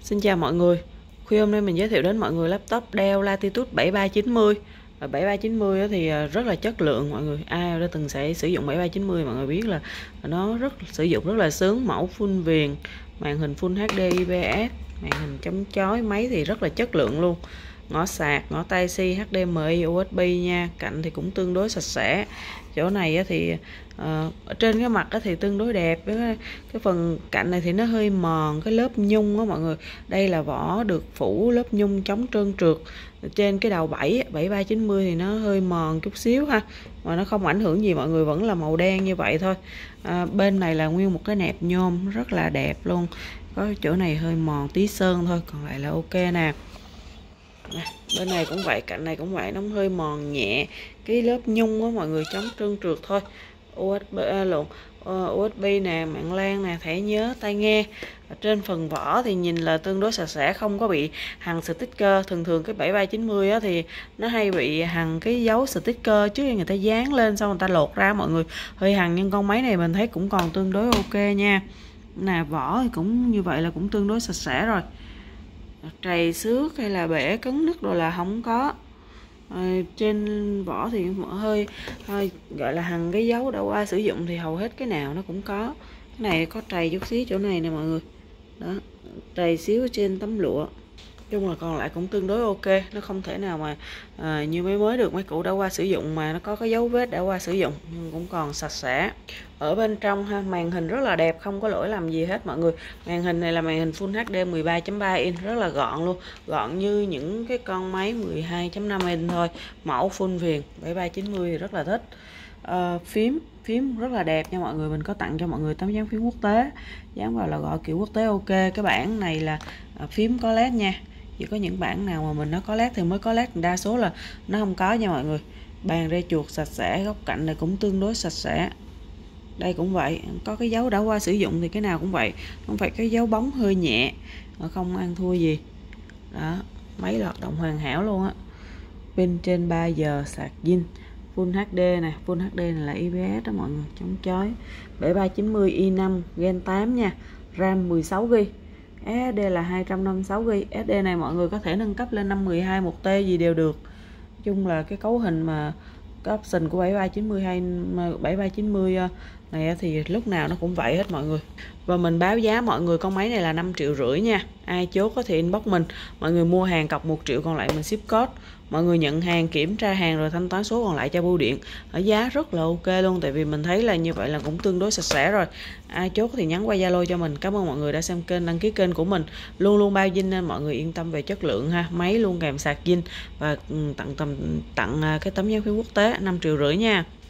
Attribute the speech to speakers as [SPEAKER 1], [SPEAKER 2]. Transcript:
[SPEAKER 1] Xin chào mọi người. Khuya hôm nay mình giới thiệu đến mọi người laptop Dell Latitude 7390. Và 7390 thì rất là chất lượng mọi người. Ai đã từng sử dụng 7390 mọi người biết là nó sử dụng rất là sướng, mẫu full viền, màn hình Full HD IPS, màn hình chống chói, máy thì rất là chất lượng luôn. Ngõ sạc, ngõ Type-C, HDMI, USB nha, cạnh thì cũng tương đối sạch sẽ. Chỗ này thì ở trên cái mặt thì tương đối đẹp, cái phần cạnh này thì nó hơi mòn cái lớp nhung đó mọi người. Đây là vỏ được phủ lớp nhung chống trơn trượt. Trên cái đầu 7390 thì nó hơi mòn chút xíu ha, mà nó không ảnh hưởng gì, mọi người vẫn là màu đen như vậy thôi. Bên này là nguyên một cái nẹp nhôm rất là đẹp luôn, có chỗ này hơi mòn tí sơn thôi, còn lại là ok nè. Bên này cũng vậy, cạnh này cũng vậy, nó hơi mòn nhẹ cái lớp nhung á mọi người, chống trơn trượt thôi. USB nè, mạng LAN nè, thẻ nhớ, tai nghe. Ở trên phần vỏ thì nhìn là tương đối sạch sẽ, không có bị hằn sticker. Thường cái 7390 á thì nó hay bị hằn cái dấu sticker trước khi người ta dán lên xong người ta lột ra mọi người, hơi hằn, nhưng con máy này mình thấy cũng còn tương đối ok nha. Nè, vỏ thì cũng như vậy, là cũng tương đối sạch sẽ rồi, trầy xước hay là bể cấn nứt rồi là không có. Trên vỏ thì hơi gọi là hằn cái dấu đã qua sử dụng thì hầu hết cái nào nó cũng có. Cái này có trầy chút xíu chỗ này nè mọi người, đó, trầy xíu trên tấm lụa. Chung là còn lại cũng tương đối ok, nó không thể nào mà như máy mới được, máy cũ đã qua sử dụng mà nó có cái dấu vết đã qua sử dụng, nhưng cũng còn sạch sẽ. Ở bên trong ha, màn hình rất là đẹp, không có lỗi lầm gì hết mọi người. Màn hình này là màn hình Full HD 13.3 inch, rất là gọn luôn, gọn như những cái con máy 12.5 inch thôi. Mẫu full viền 7390 thì rất là thích. Phím rất là đẹp nha mọi người, mình có tặng cho mọi người tấm dán phím quốc tế, dán vào là gọi kiểu quốc tế ok. Cái bản này là phím có led nha, chỉ có những bản nào mà mình nó có led thì mới có led, đa số là nó không có nha mọi người. Bàn rê chuột sạch sẽ, góc cạnh này cũng tương đối sạch sẽ. Đây cũng vậy, có cái dấu đã qua sử dụng thì cái nào cũng vậy, không phải cái dấu bóng hơi nhẹ, không ăn thua gì. Đó, máy hoạt động hoàn hảo luôn á. Pin trên 3 giờ, sạc zin, Full HD nè, Full HD này là IPS đó mọi người, chống chói. 7390 i5 Gen 8 nha, RAM 16GB, SSD là 256GB. SSD này mọi người có thể nâng cấp lên 512 1T gì đều được. Nói chung là cái cấu hình mà cái option của 7390 này thì lúc nào nó cũng vậy hết mọi người. Và mình báo giá mọi người con máy này là 5,5 triệu nha. Ai chốt có thể inbox mình. Mọi người mua hàng cọc 1 triệu, còn lại mình ship code. Mọi người nhận hàng, kiểm tra hàng rồi thanh toán số còn lại cho bưu điện. Ở giá rất là ok luôn, tại vì mình thấy là như vậy là cũng tương đối sạch sẽ rồi. Ai chốt thì nhắn qua Zalo cho mình. Cảm ơn mọi người đã xem kênh, đăng ký kênh của mình. Luôn luôn bao zin nên mọi người yên tâm về chất lượng ha. Máy luôn kèm sạc zin và tặng cái tấm dán phím quốc tế 5,5 triệu nha.